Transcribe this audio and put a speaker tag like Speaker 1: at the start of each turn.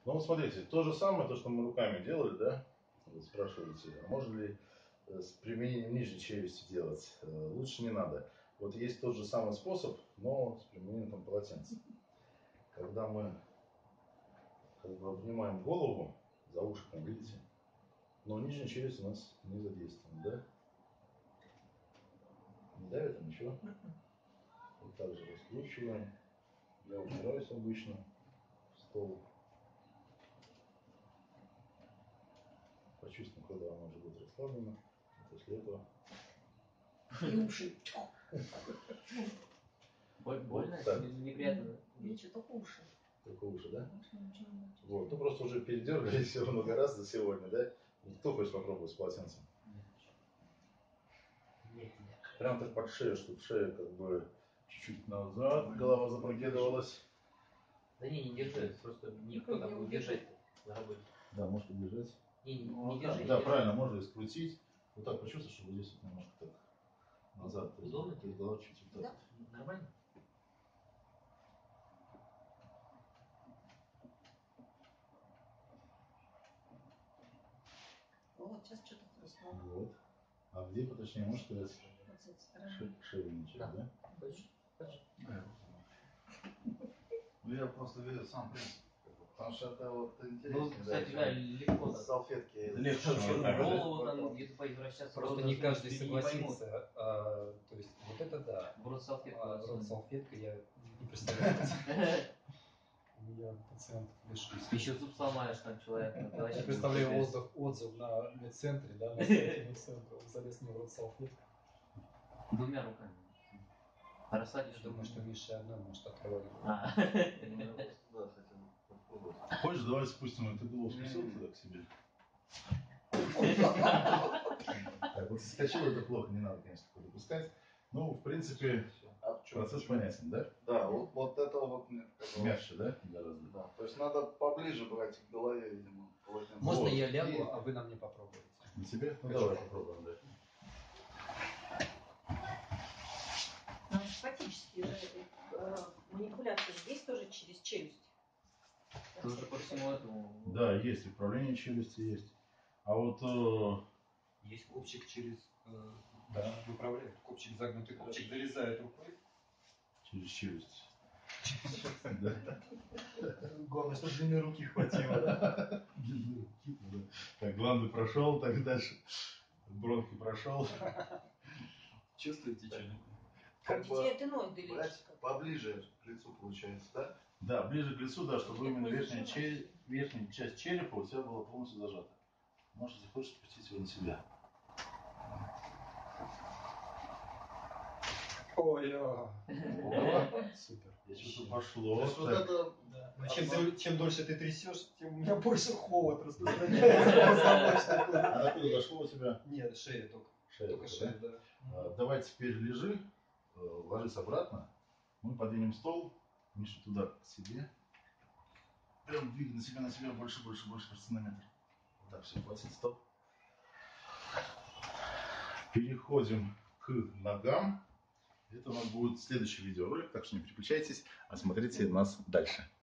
Speaker 1: Ну вот смотрите, то же самое, то, что мы руками делали, да? Вы спрашиваете, а можно ли с применением нижней челюсти делать? Лучше не надо. Вот есть тот же самый способ, но с применением там полотенца. Когда мы как бы обнимаем голову за ушком, видите? Но нижняя челюсть у нас не задействована, да? Не давит, а ничего. Вот так же раскручиваем. Я упираюсь обычно в стол. Почувствуем, когда она уже будет расслаблена. И после этого...
Speaker 2: И уши.
Speaker 3: Больно?
Speaker 1: Вот
Speaker 3: Неприятно?
Speaker 2: Ничего, только уши.
Speaker 1: Только уши, да? Вот. Ну просто уже передергались все много раз за сегодня, да? Кто хочет попробовать с полотенцем?
Speaker 3: Нет.
Speaker 1: Прям так под шею, чтобы шея как бы чуть-чуть назад, голова запрокидывалась.
Speaker 3: Да не держи, просто никто там будет держать на работе.
Speaker 1: Да, можешь подержать.
Speaker 3: Не держи.
Speaker 1: Да, правильно, можно и скрутить. Вот так почувствуй, чтобы здесь вот немножко так назад.
Speaker 3: Удобно?
Speaker 1: То есть голова чуть-чуть вот так.
Speaker 3: Да. Нормально?
Speaker 2: Вот, сейчас что-то хрустнуло.
Speaker 1: Вот. А где поточнее, можешь сказать?
Speaker 2: Вот с этой стороны.
Speaker 1: Шею ничего, да?
Speaker 3: Хочешь? Хочешь?
Speaker 4: Да. Ну я просто видел сам принцип. Потому что это вот интересно.
Speaker 3: Ну, кстати, да, легко.
Speaker 4: Салфетки.
Speaker 1: Это легче, чем
Speaker 3: В
Speaker 1: руками, да?
Speaker 3: голову там где-то поизвращаться.
Speaker 5: Просто не каждый согласится. То есть вот это да.
Speaker 3: В рот салфетку.
Speaker 5: А рот салфетка я не представляю. У меня пациент лишился.
Speaker 3: Еще зуб сломаешь там человек.
Speaker 5: Я представляю отзыв на медцентре, да, на сайте медцентра. Он залез мне в рот салфетку.
Speaker 3: Двумя руками. А рассадишь?
Speaker 5: Я думаю, что Миша одна может оторвать.
Speaker 4: Да, хотел попробовать.
Speaker 1: Хочешь, давай спустим эту голову туда к себе. Так, вот соскочило это плохо, не надо, конечно, такое допускать. Ну, в принципе, процесс понятен, да?
Speaker 4: Да, вот это вот мне показалось.
Speaker 1: Мягче, да? Гораздо.
Speaker 4: Да, то есть надо поближе брать к голове, видимо. Полотенце.
Speaker 5: Можно
Speaker 1: Вот.
Speaker 5: я лягу, а вы на мне попробуете?
Speaker 1: На тебе? Ну,
Speaker 5: Хочу.
Speaker 1: давай попробуем, да.
Speaker 2: Ну, статические манипуляции здесь тоже через челюсть.
Speaker 3: Тоже по всему этому.
Speaker 1: Да, есть управление челюсти, есть. А вот
Speaker 5: Есть копчик через... Да, выправляет. Копчик загнутый, копчик зарезает рукой.
Speaker 1: через челюсть. Да.
Speaker 5: Главное, чтобы длины руки хватило.
Speaker 1: Так, гланды прошел, так дальше. Бронхи прошел.
Speaker 5: Чувствуете что-нибудь?
Speaker 4: Как бы
Speaker 2: Где ты ноги долечишь?
Speaker 4: брать поближе к лицу получается, да?
Speaker 1: Да, ближе к лицу, да, чтобы именно верхняя часть черепа у тебя была полностью зажата. Может, захочешь спустить его на себя.
Speaker 5: Ой,
Speaker 1: Супер. Я чувствую, пошло.
Speaker 4: То есть вот
Speaker 1: Так.
Speaker 4: это...
Speaker 5: да. Но чем дольше ты трясешь, тем у меня больше холод распространяется.
Speaker 1: А докуда дошло у тебя?
Speaker 5: Нет, шея только.
Speaker 1: Шея,
Speaker 5: Только шея, да.
Speaker 1: Давай теперь лежи, ложись обратно. Мы подвинем стол, Миша, туда к себе. Прям двигай на себя больше, кажется, на метр. Вот так, все, хватит, стоп. Переходим к ногам. Это у нас будет следующий видеоролик, так что не переключайтесь, а смотрите нас дальше.